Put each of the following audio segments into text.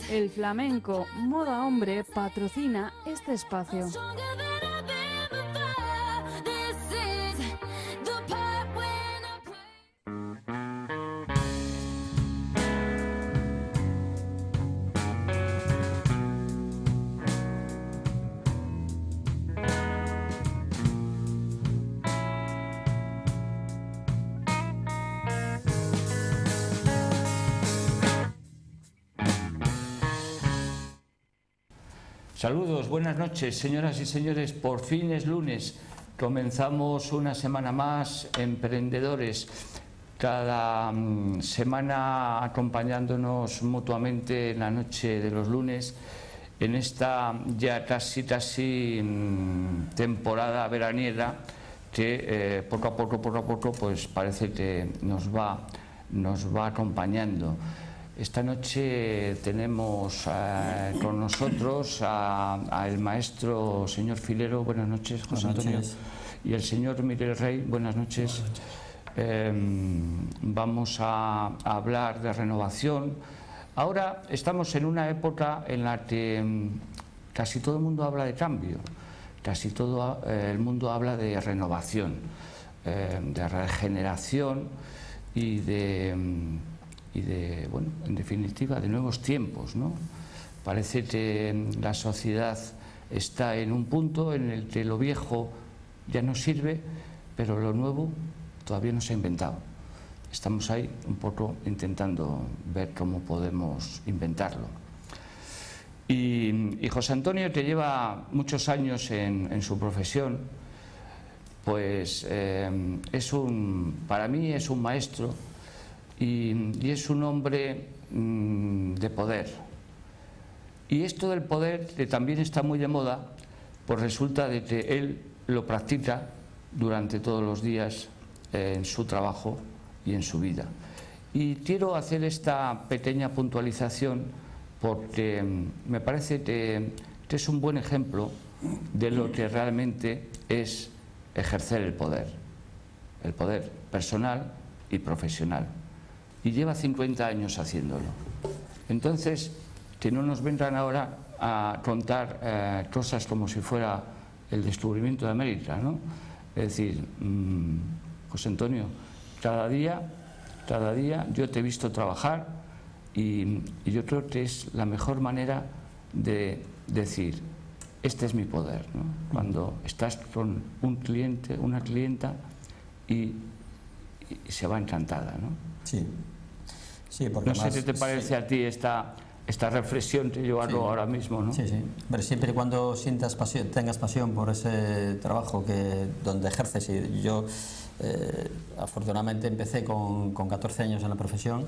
El flamenco Moda Hombre patrocina este espacio. Saludos, buenas noches, señoras y señores. Por fin es lunes, comenzamos una semana más, Emprendedores, cada semana acompañándonos mutuamente en la noche de los lunes, en esta ya casi temporada veraniega que poco a poco pues parece que nos va acompañando. Esta noche tenemos con nosotros al maestro señor Filero. Buenas noches, José Antonio. Y el señor Miguel Rey. Buenas noches. Vamos a hablar de renovación. Ahora estamos en una época en la que casi todo el mundo habla de cambio, casi todo el mundo habla de renovación, de regeneración y bueno, en definitiva, de nuevos tiempos, ¿no? Parece que la sociedad está en un punto en el que lo viejo ya no sirve, pero lo nuevo todavía no se ha inventado. Estamos ahí un poco intentando ver cómo podemos inventarlo. Y José Antonio, que lleva muchos años en su profesión, pues para mí es un maestro. Y es un hombre de poder. Y esto del poder, que también está muy de moda, pues resulta de que él lo practica durante todos los días en su trabajo y en su vida. Y quiero hacer esta pequeña puntualización porque me parece que es un buen ejemplo de lo que realmente es ejercer el poder personal y profesional. Y lleva 50 años haciéndolo. Entonces, que no nos vengan ahora a contar cosas como si fuera el descubrimiento de América, ¿no? Es decir, José Antonio, cada día yo te he visto trabajar y yo creo que es la mejor manera de decir, este es mi poder, ¿no? Cuando estás con un cliente, una clienta y se va encantada, ¿no? Sí. Sí, porque no sé qué te parece a ti esta reflexión que yo hago ahora mismo, ¿no? Sí. Pero siempre y cuando sientas pasión, tengas pasión por ese trabajo donde ejerces. Y yo, afortunadamente, empecé con 14 años en la profesión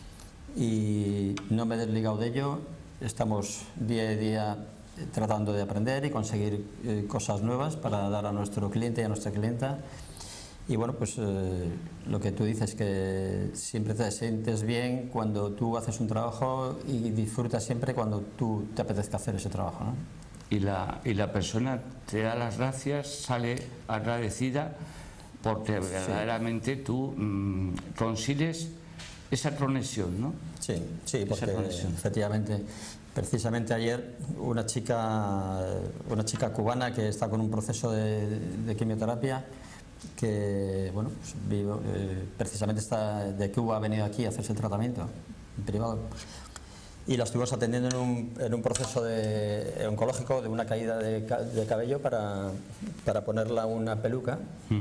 y no me he desligado de ello. Estamos día a día tratando de aprender y conseguir cosas nuevas para dar a nuestro cliente y a nuestra clienta. Y bueno, pues lo que tú dices, que siempre te sientes bien cuando tú haces un trabajo y disfrutas siempre cuando tú te apetezca hacer ese trabajo, ¿no? Y la persona te da las gracias, sale agradecida porque verdaderamente tú consigues esa conexión, ¿no? Sí, porque efectivamente, precisamente ayer una chica cubana que está con un proceso de quimioterapia, que bueno, pues precisamente está de Cuba, ha venido aquí a hacerse el tratamiento en privado y la estuvimos atendiendo en un proceso oncológico de una caída de cabello para ponerla una peluca.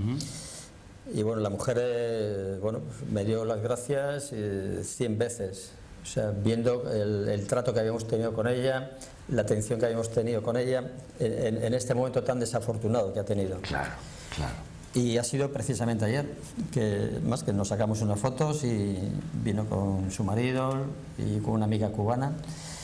Y bueno, la mujer bueno, me dio las gracias 100 veces, o sea, viendo el trato que habíamos tenido con ella, la atención que habíamos tenido con ella en este momento tan desafortunado que ha tenido. Claro. Y ha sido precisamente ayer que nos sacamos unas fotos y vino con su marido y con una amiga cubana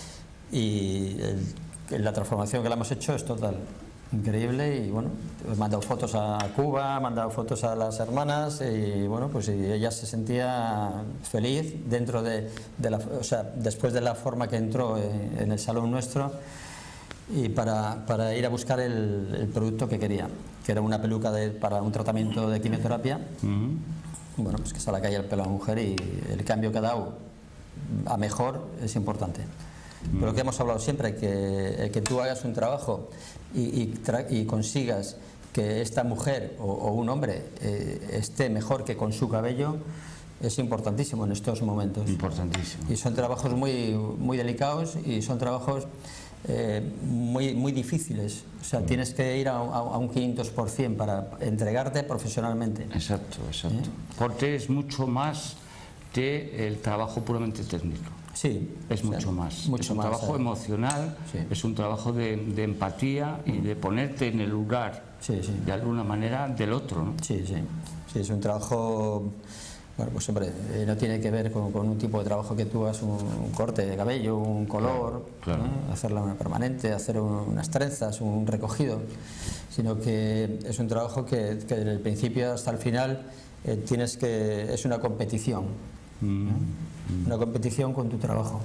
y la transformación que le hemos hecho es total, increíble. Y bueno, he mandado fotos a Cuba, he mandado fotos a las hermanas y bueno, pues ella se sentía feliz dentro o sea, después de la forma que entró en el salón nuestro y para ir a buscar el producto que quería, que era una peluca para un tratamiento de quimioterapia. Bueno, pues que se le cae el pelo a la mujer y el cambio que ha dado a mejor es importante. Pero lo que hemos hablado siempre, que tú hagas un trabajo y consigas que esta mujer o un hombre esté mejor que con su cabello, es importantísimo en estos momentos. Importantísimo. Y son trabajos muy delicados y son trabajos muy difíciles. O sea, tienes que ir a un 500% para entregarte profesionalmente. Exacto, exacto. Porque es mucho más que el trabajo puramente técnico. Sí. Es mucho más. Es un trabajo emocional, sí. Es un trabajo de empatía y de ponerte en el lugar, sí, sí, de alguna manera, del otro, ¿no? Sí, sí. Sí, es un trabajo... Bueno, pues hombre, no tiene que ver con un tipo de trabajo que tú hagas un corte de cabello, un color, claro, ¿no? Hacerla una permanente, hacer unas trenzas, un recogido, sino que es un trabajo que desde el principio hasta el final es una competición, ¿no? Una competición con tu trabajo.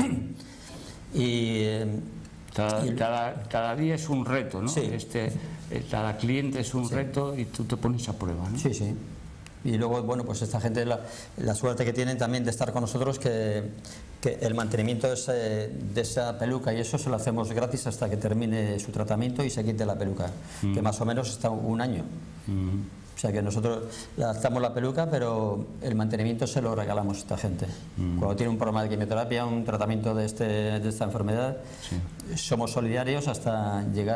Cada día es un reto, ¿no? Sí. Cada cliente es un reto y tú te pones a prueba, ¿no? Sí, sí. Y luego, bueno, pues esta gente, la suerte que tienen también de estar con nosotros, que el mantenimiento de esa peluca y eso se lo hacemos gratis hasta que termine su tratamiento y se quite la peluca, que más o menos está un año. O sea que nosotros le adaptamos la peluca, pero el mantenimiento se lo regalamos a esta gente. Cuando tiene un programa de quimioterapia, un tratamiento de esta enfermedad, sí, somos solidarios hasta llegar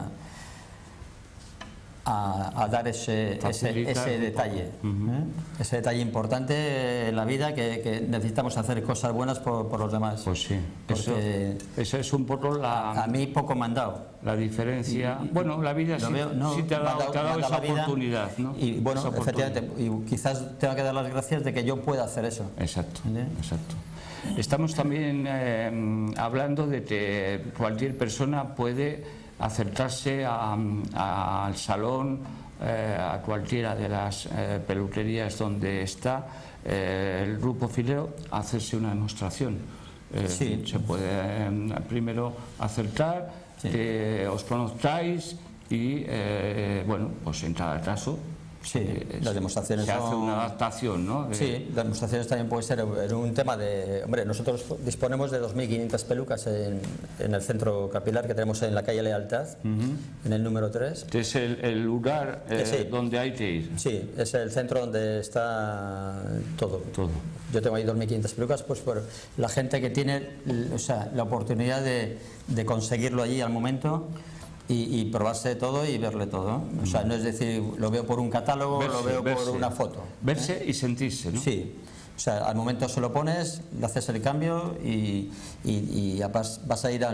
a dar ese detalle, ese detalle importante en la vida, que necesitamos hacer cosas buenas por los demás. Pues sí, eso es un poco a mí poco me han dado. La diferencia, bueno, la vida sí te ha dado esa oportunidad, ¿no? Y bueno, efectivamente, y quizás tenga que dar las gracias de que yo pueda hacer eso. Exacto, exacto. Estamos también hablando de que cualquier persona puede acercarse al salón, a cualquiera de las peluquerías donde está el grupo Filero, a hacerse una demostración. Sí. Se puede primero acercar, sí, que os conozcáis y bueno, pues en cada caso sí, las demostraciones se hace una adaptación, ¿no? Sí, las demostraciones también puede ser un tema de... Hombre, nosotros disponemos de 2.500 pelucas en el centro capilar que tenemos en la calle Lealtad, en el número 3. Que es el lugar sí, donde hay que ir. Sí, es el centro donde está todo. Yo tengo ahí 2.500 pelucas, pues por la gente que tiene, o sea, la oportunidad de conseguirlo allí al momento. Y probarse todo y verle todo. O sea, no es decir, lo veo por un catálogo, lo veo por una foto. Verse y sentirse, ¿no? Sí. O sea, al momento se lo pones, le haces el cambio y vas a ir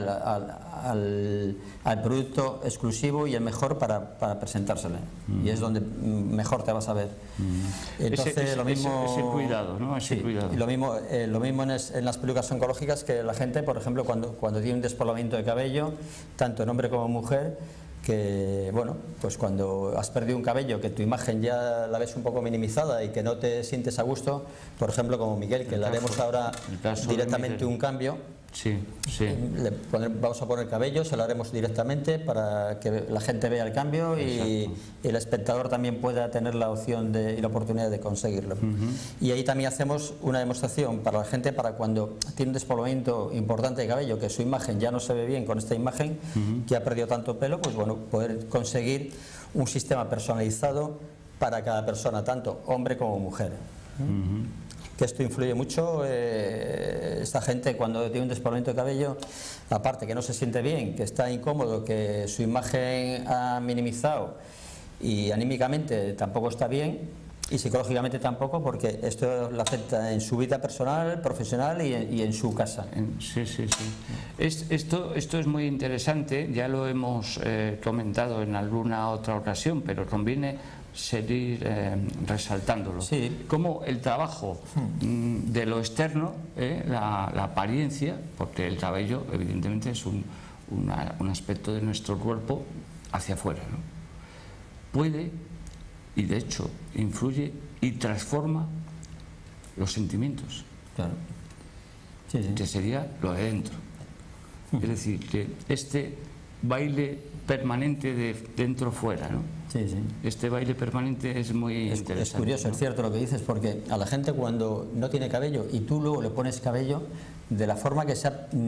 al producto exclusivo y el mejor para presentárselo. Y es donde mejor te vas a ver. Entonces, lo mismo... Ese cuidado, ¿no? Ese cuidado. Y lo mismo en las pelucas oncológicas, que la gente, por ejemplo, cuando tiene un despoblamiento de cabello, tanto en hombre como en mujer, que bueno, pues cuando has perdido un cabello, que tu imagen ya la ves un poco minimizada y que no te sientes a gusto, por ejemplo como Miguel, que le haremos ahora directamente un cambio. Sí, sí. Vamos a poner cabello, se lo haremos directamente para que la gente vea el cambio y el espectador también pueda tener la opción y la oportunidad de conseguirlo. Y ahí también hacemos una demostración para la gente, para cuando tiene un despoblamiento importante de cabello, que su imagen ya no se ve bien con esta imagen, que ha perdido tanto pelo, pues bueno, poder conseguir un sistema personalizado para cada persona, tanto hombre como mujer. Que esto influye mucho. Esta gente, cuando tiene un despoblamiento de cabello, aparte que no se siente bien, que está incómodo, que su imagen ha minimizado y anímicamente tampoco está bien y psicológicamente tampoco, porque esto le afecta en su vida personal, profesional y en su casa. Sí, sí, sí. Esto es muy interesante, ya lo hemos comentado en alguna otra ocasión, pero conviene seguir resaltándolo. Sí. Como el trabajo de lo externo, la apariencia, porque el cabello evidentemente es un aspecto de nuestro cuerpo hacia afuera, ¿no? Puede, y de hecho influye y transforma los sentimientos. Claro. Sí, sí. Que sería lo de dentro. Es decir, que este baile permanente de dentro fuera, ¿no? Sí, sí. Este baile permanente es muy interesante. Es curioso, ¿no? Es cierto lo que dices, porque a la gente cuando no tiene cabello y tú luego le pones cabello, de la forma que se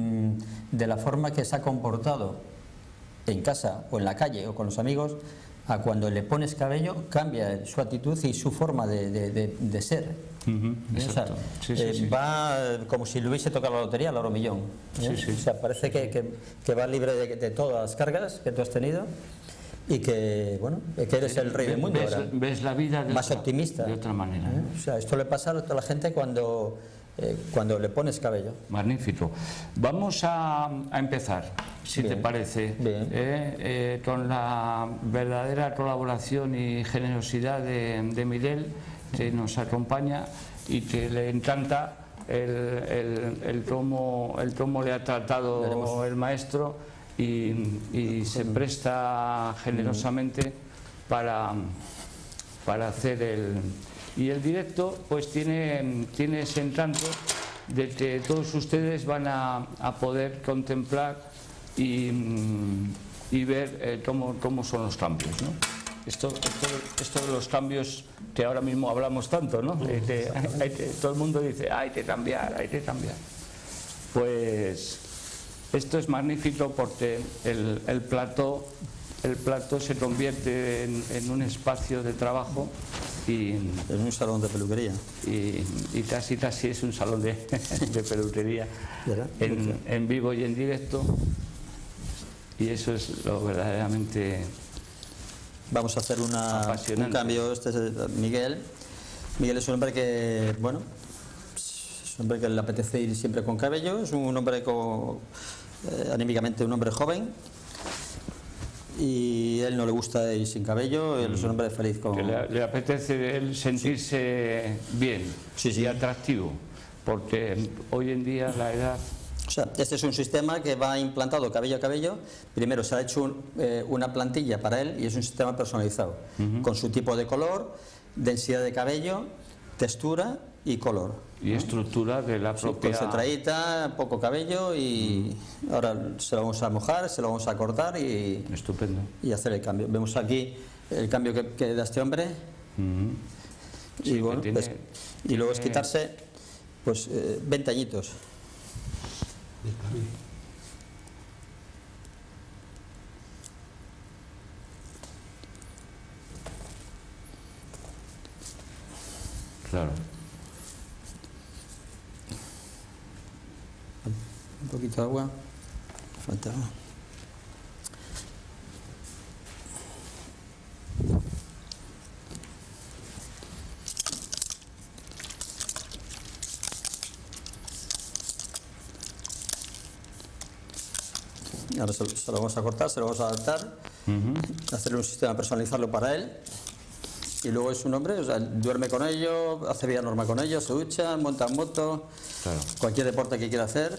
ha comportado en casa o en la calle o con los amigos, a cuando le pones cabello cambia su actitud y su forma de ser. Exacto. O sea, va como si le hubiese tocado la lotería, al oro millón. O sea, parece que va libre de todas las cargas que tú has tenido y que, bueno, que eres el rey del mundo. Ves la vida más optimista. De otra manera. O sea, esto le pasa a toda la gente cuando le pones cabello. Magnífico. Vamos a empezar, si te parece, con la verdadera colaboración y generosidad de Miguel, que nos acompaña y que le encanta el cómo le ha tratado el maestro y se presta generosamente para hacer y el directo pues tiene ese encanto de que todos ustedes van a poder contemplar y ver cómo son los cambios, ¿no? Esto de los cambios que ahora mismo hablamos tanto, ¿no? Todo el mundo dice, hay que cambiar. Pues esto es magnífico porque el plató se convierte en un espacio de trabajo y en un salón de peluquería y casi es un salón de peluquería en vivo y en directo, y eso es lo verdaderamente vamos a hacer un cambio. Este es Miguel es un hombre que, bueno, es un hombre que le apetece ir siempre con cabello, es un hombre anímicamente un hombre joven. Y él no le gusta ir sin cabello, él es un hombre feliz con... Que le apetece él sentirse bien y atractivo, porque hoy en día la edad... O sea, este es un sistema que va implantado cabello a cabello. Primero se ha hecho una plantilla para él y es un sistema personalizado, con su tipo de color, densidad de cabello, textura y color. Y estructura de la propia... Con su trayita, poco cabello y ahora se lo vamos a mojar, se lo vamos a cortar y... Estupendo. Y hacer el cambio. Vemos aquí el cambio que da este hombre. Y bueno, y luego es quitarse pues 20 añitos. Claro. Un poquito de agua. Falta agua. Ahora se lo vamos a cortar, se lo vamos a adaptar, hacer un sistema, personalizarlo para él. Y luego es un hombre, o sea, duerme con ello, hace vida normal con ello, se ducha, monta en moto, cualquier deporte que quiera hacer.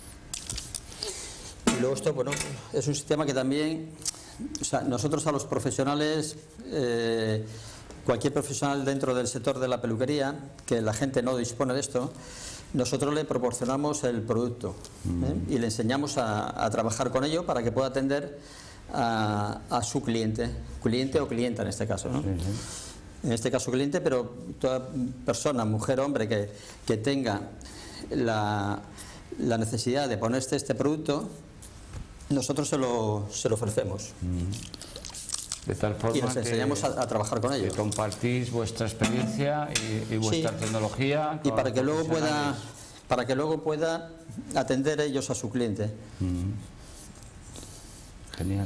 Y luego esto, bueno, es un sistema que también, o sea, nosotros a los profesionales, cualquier profesional dentro del sector de la peluquería, que la gente no dispone de esto, nosotros le proporcionamos el producto y le enseñamos a trabajar con ello para que pueda atender a su cliente o clienta en este caso, ¿no? En este caso cliente, pero toda persona, mujer, hombre, que tenga la necesidad de ponerse este producto, nosotros se lo ofrecemos. De tal forma y les enseñamos a trabajar con ellos. Que compartís vuestra experiencia y vuestra tecnología. Y para que luego pueda atender ellos a su cliente. Genial.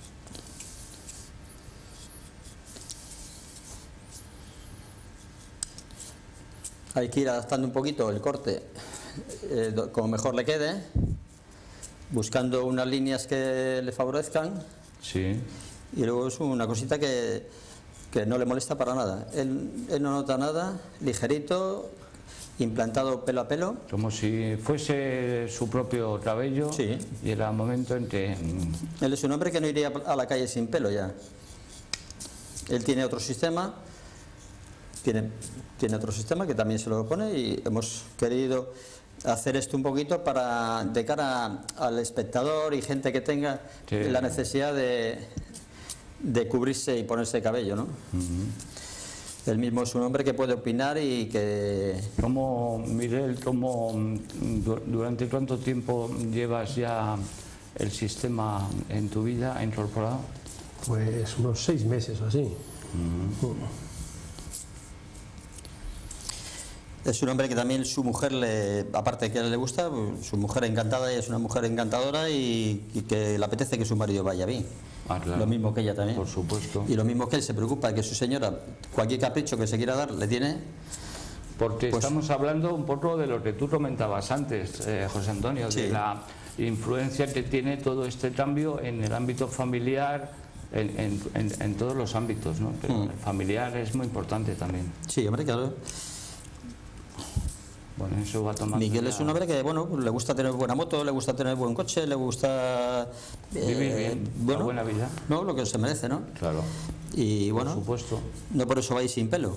Hay que ir adaptando un poquito el corte como mejor le quede, buscando unas líneas que le favorezcan. Sí. Y luego es una cosita que no le molesta para nada. Él no nota nada, ligerito, implantado pelo a pelo. Como si fuese su propio cabello. Sí. Y era el momento en que... Él es un hombre que no iría a la calle sin pelo ya. Él tiene otro sistema, tiene otro sistema que también se lo pone y hemos querido hacer esto un poquito de cara al espectador y gente que tenga la necesidad de de cubrirse y ponerse cabello, ¿no? Él mismo es un hombre que puede opinar y que... Miguel, ¿durante cuánto tiempo llevas ya el sistema en tu vida incorporado? Pues unos 6 meses o así. Es un hombre que también su mujer, aparte de que a él le gusta, su mujer encantada, y es una mujer encantadora y que le apetece que su marido vaya bien. Claro. Lo mismo que ella también. Por supuesto. Y lo mismo que él se preocupa de que su señora, cualquier capricho que se quiera dar, le tiene. Porque estamos hablando un poco de lo que tú comentabas antes, José Antonio, sí, de la influencia que tiene todo este cambio en el ámbito familiar, en todos los ámbitos, ¿no? Pero el familiar es muy importante también. Sí, hombre, claro. Bueno, eso va tomando. Miguel es un hombre que, bueno, le gusta tener buena moto, le gusta tener buen coche, le gusta vivir bien, una buena vida. No, lo que se merece, ¿no? Claro. Y bueno, por supuesto. No por eso vais sin pelo.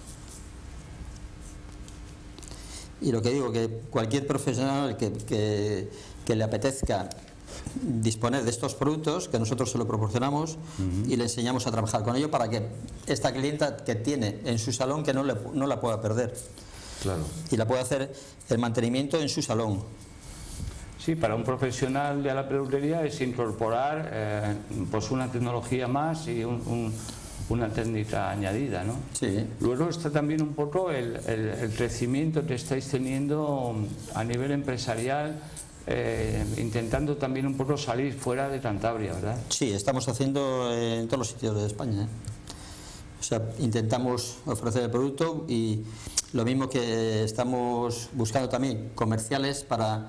Y lo que digo, que cualquier profesional que le apetezca disponer de estos productos, que nosotros se lo proporcionamos y le enseñamos a trabajar con ello para que esta clienta que tiene en su salón que no la pueda perder. Claro. Y la puede hacer el mantenimiento en su salón. Sí, para un profesional de la peluquería es incorporar pues una tecnología más y una técnica añadida, ¿no? Sí. Luego está también un poco el crecimiento que estáis teniendo a nivel empresarial, intentando también un poco salir fuera de Cantabria, ¿verdad? Sí, estamos haciendo en todos los sitios de España, ¿eh? O sea, intentamos ofrecer el producto y lo mismo que estamos buscando también comerciales para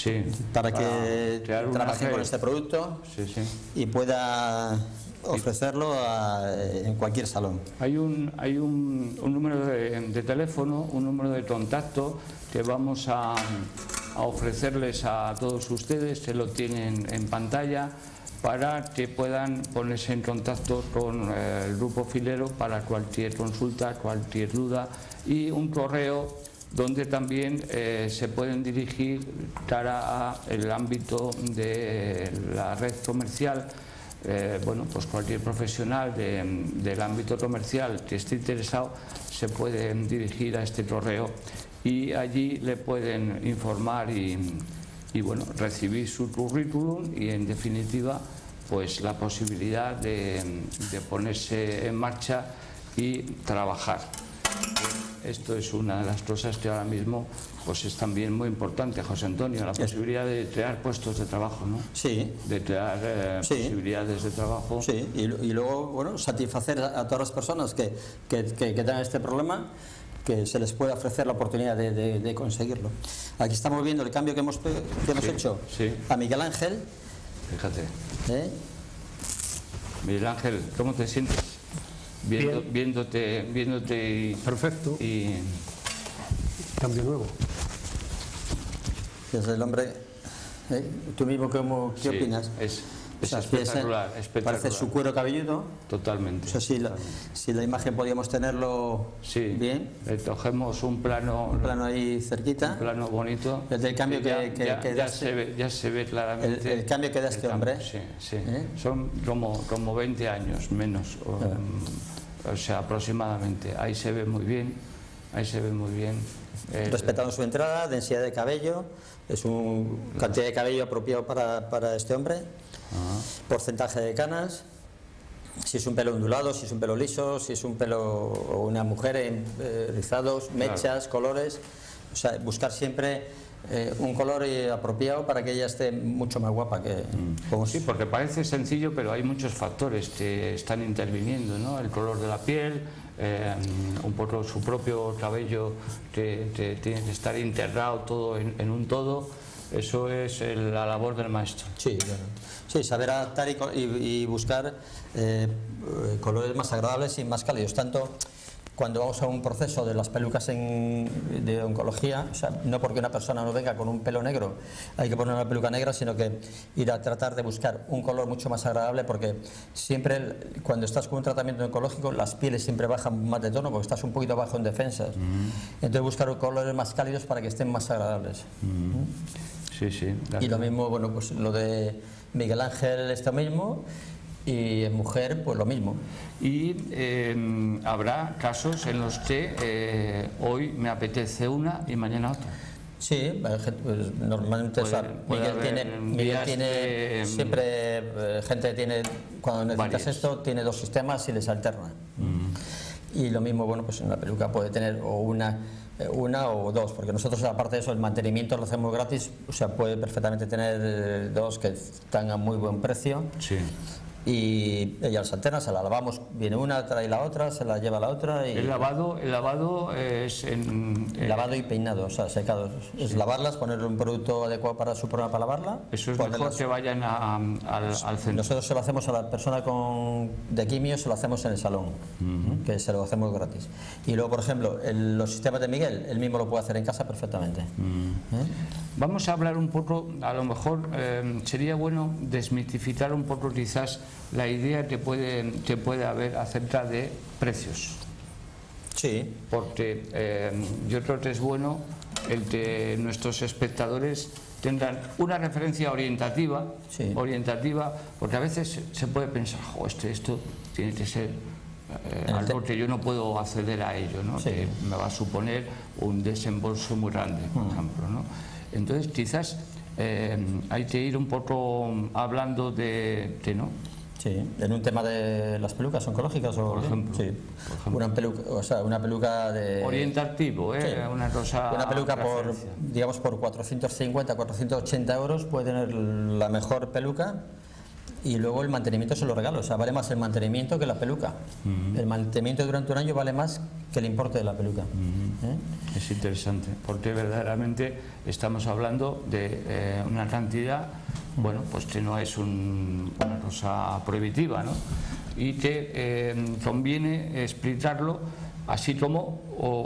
que trabajen con este producto y pueda ofrecerlo en cualquier salón. Hay un número de teléfono, un número de contacto que vamos a ofrecerles a todos ustedes, se lo tienen en pantalla, para que puedan ponerse en contacto con el Grupo Filero para cualquier consulta, cualquier duda, y un correo donde también se pueden dirigir cara al ámbito de la red comercial. Bueno, pues cualquier profesional del ámbito comercial que esté interesado se puede dirigir a este correo y allí le pueden informar y bueno, recibir su currículum y en definitiva pues la posibilidad de ponerse en marcha y trabajar. Esto es una de las cosas que ahora mismo pues es también muy importante, José Antonio, la posibilidad de crear puestos de trabajo, ¿no? Sí. De crear posibilidades de trabajo. Sí, y luego, bueno, satisfacer a todas las personas que tengan este problema, que se les pueda ofrecer la oportunidad de conseguirlo. Aquí estamos viendo el cambio que hemos hecho a Miguel Ángel. Fíjate. Miguel Ángel, ¿cómo te sientes? Viéndote y... Perfecto. Y... Cambio nuevo. Es el hombre... ¿Tú mismo qué opinas? Es espectacular, espectacular. Parece su cuero cabelludo. Totalmente. O sea, si la imagen podíamos tenerlo bien. Cogemos un plano ahí cerquita. Un plano bonito. Desde el cambio ya se ve claramente. El cambio que da este hombre. Sí. Son como 20 años menos. O sea, aproximadamente. Ahí se ve muy bien. Respetando su entrada, densidad de cabello. Es una cantidad de cabello apropiado para este hombre. Porcentaje de canas, si es un pelo ondulado, si es un pelo liso, si es un pelo o una mujer en rizados, mechas, colores. O sea, buscar siempre un color apropiado para que ella esté mucho más guapa que... Sí, porque parece sencillo, pero hay muchos factores que están interviniendo, ¿no? El color de la piel, un poco su propio cabello que tiene que estar integrado todo en un todo. Eso es la labor del maestro. Sí, claro. Sí, saber adaptar y buscar colores más agradables y más cálidos. Tanto cuando vamos a un proceso de las pelucas de oncología, o sea, no porque una persona no venga con un pelo negro hay que poner una peluca negra, sino que ir a tratar de buscar un color mucho más agradable, porque siempre cuando estás con un tratamiento oncológico las pieles siempre bajan más de tono porque estás un poquito bajo en defensas. Entonces buscar colores más cálidos para que estén más agradables. Sí, y lo mismo, bueno, pues lo de Miguel Ángel, esto mismo. Y en mujer, pues lo mismo. Y habrá casos en los que hoy me apetece una y mañana otra. Sí, pues normalmente Miguel tiene siempre gente que tiene, cuando necesitas esto, tiene dos sistemas y les alterna. Y lo mismo, bueno, pues en la peluca puede tener o una o dos, porque nosotros aparte de eso el mantenimiento lo hacemos gratis, o sea, puede perfectamente tener dos que están a muy buen precio. Sí. Y ella las alterna, se la lavamos, viene una, trae la otra, se la lleva la otra. Y el lavado es lavado y peinado, o sea, secado. Es lavarlas, ponerle un producto adecuado para su programa para lavarla. Eso es mejor que vayan al centro. Nosotros se lo hacemos a la persona de quimio, se lo hacemos en el salón, que se lo hacemos gratis. Y luego, por ejemplo, los sistemas de Miguel, él mismo lo puede hacer en casa perfectamente. Vamos a hablar un poco, a lo mejor sería bueno desmitificar un poco quizás la idea que puede haber acerca de precios. Sí. Porque yo creo que es bueno el que nuestros espectadores tengan una referencia orientativa, sí, porque a veces se puede pensar, esto tiene que ser algo que yo no puedo acceder a ello, ¿no? Sí. Que me va a suponer un desembolso muy grande, por ejemplo, ¿no? Entonces quizás hay que ir un poco hablando de ¿no? Sí, en un tema de las pelucas oncológicas o por ejemplo, sí. Por ejemplo. Una peluca de orientativo, sí, una cosa, una peluca por 450, 480 euros puede tener la mejor peluca. Y luego el mantenimiento se lo regalo, o sea, vale más el mantenimiento que la peluca. El mantenimiento durante un año vale más que el importe de la peluca. Es interesante, porque verdaderamente estamos hablando de una cantidad, bueno, pues que no es una cosa prohibitiva, ¿no? Y que conviene explicarlo, así como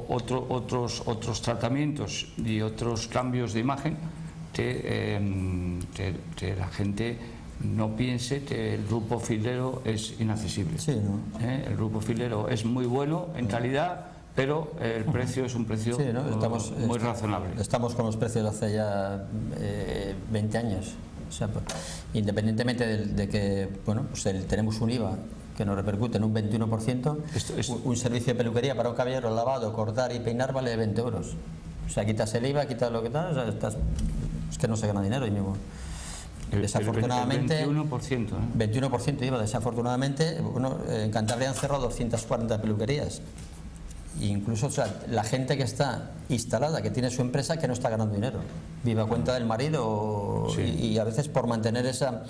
otros tratamientos y otros cambios de imagen que la gente no piense que el grupo filero es inaccesible. Sí, ¿no? El grupo filero es muy bueno en calidad, pero el precio es un precio sí, ¿no? muy razonable. Estamos con los precios de hace ya 20 años. O sea, independientemente de que bueno, pues tenemos un IVA que nos repercute en un 21%, un servicio de peluquería para un caballero lavado, cortar y peinar vale 20 euros. O sea, quitas el IVA, quitas lo que tal, o sea, es que no se gana dinero ahí mismo. Desafortunadamente, el 21%, ¿eh? 21% IVA. Desafortunadamente, bueno, en Cantabria han cerrado 240 peluquerías. E incluso, o sea, la gente que está instalada, que tiene su empresa, que no está ganando dinero, vive a cuenta del marido, sí, y a veces por mantener esa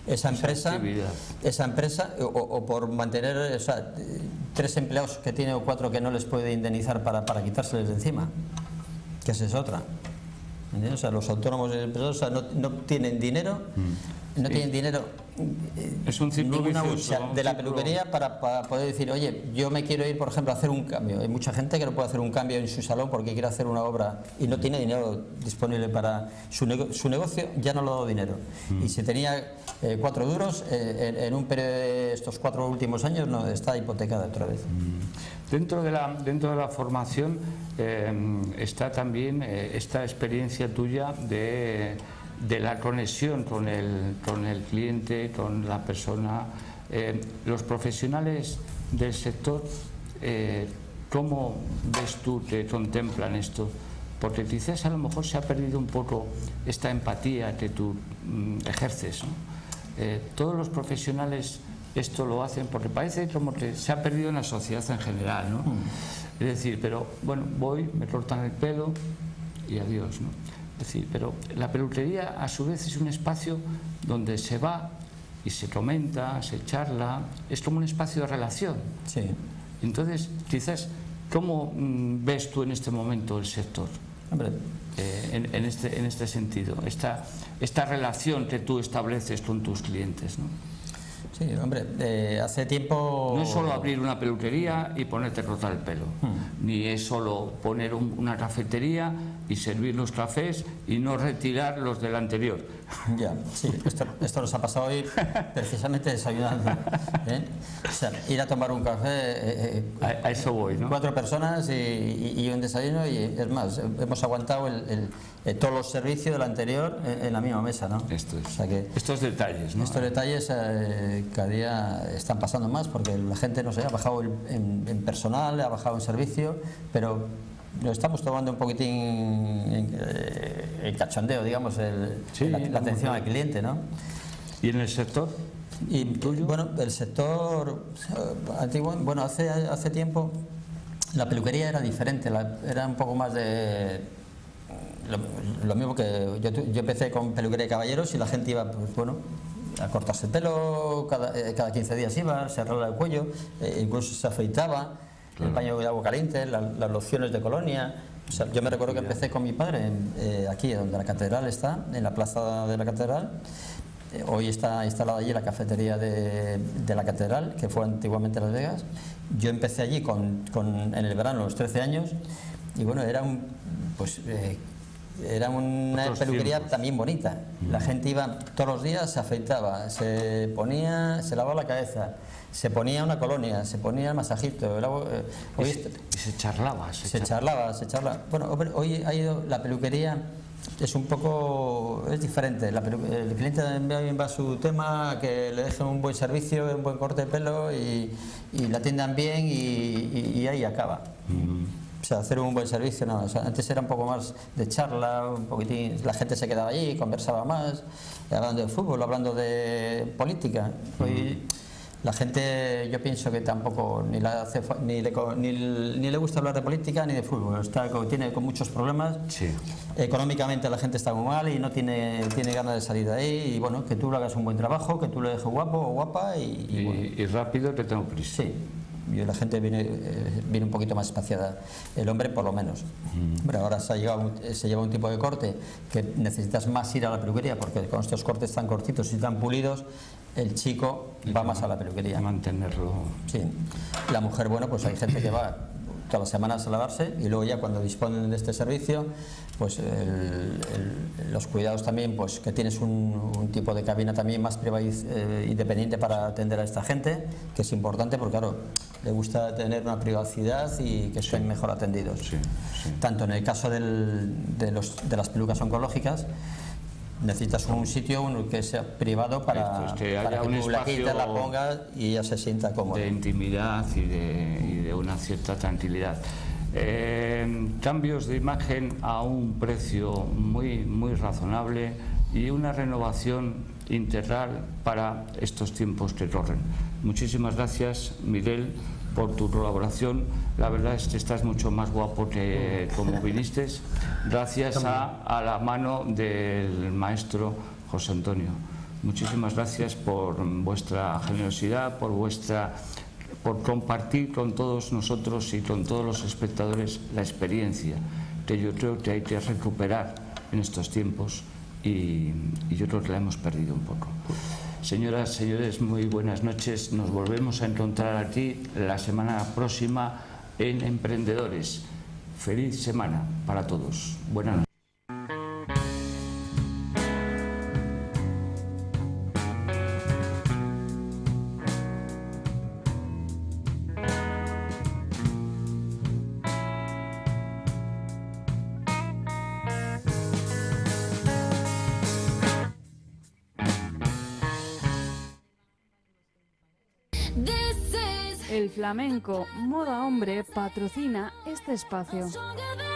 empresa o por mantener, o sea, 3 empleados que tiene o 4 que no les puede indemnizar para quitárseles de encima, que esa es otra. ¿Entiendes? O sea, los autónomos y empresarios, o sea, no tienen dinero, no tienen dinero, es un ciclo ninguna vicioso, hucha de la peluquería para poder decir, oye, yo me quiero ir, por ejemplo, a hacer un cambio. Hay mucha gente que no puede hacer un cambio en su salón porque quiere hacer una obra y no tiene dinero disponible para su negocio, ya no le ha dado dinero. Y si tenía 4 duros, en un periodo de estos 4 últimos años no está hipotecada otra vez. Dentro de la formación está también esta experiencia tuya de la conexión con el cliente, con la persona. Los profesionales del sector, ¿cómo ves tú que contemplan esto? Porque quizás a lo mejor se ha perdido un poco esta empatía que tú ejerces, ¿no? Todos los profesionales esto lo hacen porque parece como que se ha perdido en la sociedad en general, ¿no? Es decir, pero bueno, voy, me cortan el pelo y adiós, ¿no? Es decir, pero la peluquería a su vez es un espacio donde se va y se comenta, se charla, es como un espacio de relación. Sí. Entonces, quizás, ¿cómo ves tú en este momento el sector? Hombre, en este sentido, esta relación que tú estableces con tus clientes, ¿no? Sí, hombre, hace tiempo... No es solo abrir una peluquería y ponerte a cortar el pelo, ni es solo poner una cafetería y servir los cafés y no retirar los del anterior. Ya, sí, esto nos ha pasado hoy precisamente desayunando, ¿eh? O sea, ir a tomar un café, a eso voy, ¿no? 4 personas y un desayuno, y es más, hemos aguantado todos los servicios del anterior en la misma mesa, ¿no? Esto es, o sea que, estos detalles, ¿no? Estos detalles cada día están pasando más porque la gente, no sé, ha bajado en personal, ha bajado en servicio, pero lo estamos tomando un poquitín en cachondeo, digamos, la atención al cliente, ¿no? ¿Y en el sector? Y bueno, el sector antiguo, bueno, hace tiempo la peluquería era diferente, era un poco más de lo mismo que yo empecé con peluquería de caballeros y la gente iba, pues bueno, a cortarse el pelo, cada 15 días iba, se arreglaba el cuello, incluso se afeitaba, el baño de agua caliente, las lociones de colonia. O sea, yo me recuerdo que empecé con mi padre aquí, donde la catedral está, en la plaza de la catedral. Hoy está instalada allí la cafetería de la catedral, que fue antiguamente Las Vegas. Yo empecé allí en el verano, a los 13 años, y bueno, era una peluquería también bonita. La gente iba todos los días, se afeitaba, se lavaba la cabeza, se ponía una colonia, se ponía el masajito. Y se charlaba. Se charlaba. Bueno, hoy ha ido la peluquería. Es diferente. El cliente va a su tema, que le dejen un buen servicio, un buen corte de pelo y la atiendan bien y ahí acaba. O sea, hacer un buen servicio, no. O sea, antes era un poco más de charla, un poquitín, la gente se quedaba allí, conversaba más, hablando de fútbol, hablando de política. Hoy la gente, yo pienso que tampoco ni le gusta hablar de política ni de fútbol. Tiene con muchos problemas. Sí. Económicamente la gente está muy mal y no tiene ganas de salir de ahí. Y bueno, que tú le hagas un buen trabajo, que tú le dejes guapo o guapa y rápido, que tengo prisa. Sí. Y la gente viene un poquito más espaciada, el hombre por lo menos. Pero ahora se lleva un tipo de corte que necesitas más ir a la peluquería, porque con estos cortes tan cortitos y tan pulidos, el chico va más a la peluquería. Mantenerlo. Sí. La mujer, bueno, pues hay gente que va todas las semanas a lavarse y luego ya cuando disponen de este servicio, pues los cuidados también, pues que tienes un tipo de cabina también más privada independiente para atender a esta gente, que es importante porque claro, le gusta tener una privacidad y que estén mejor atendidos. Sí. Tanto en el caso de las pelucas oncológicas, necesitas un sitio que sea privado para que tú la quites, la pongas y ella se sienta cómoda. De intimidad y de una cierta tranquilidad. Cambios de imagen a un precio muy razonable y una renovación integral para estos tiempos que corren. Muchísimas gracias, Miguel, por tu colaboración. La verdad es que estás mucho más guapo que como viniste, gracias a la mano del maestro José Antonio. Muchísimas gracias por vuestra generosidad, por compartir con todos nosotros y con todos los espectadores la experiencia que yo creo que hay que recuperar en estos tiempos y yo creo que la hemos perdido un poco. Señoras, señores, muy buenas noches. Nos volvemos a encontrar aquí la semana próxima en Emprendedores. Feliz semana para todos. Buenas noches. El flamenco Moda Hombre patrocina este espacio.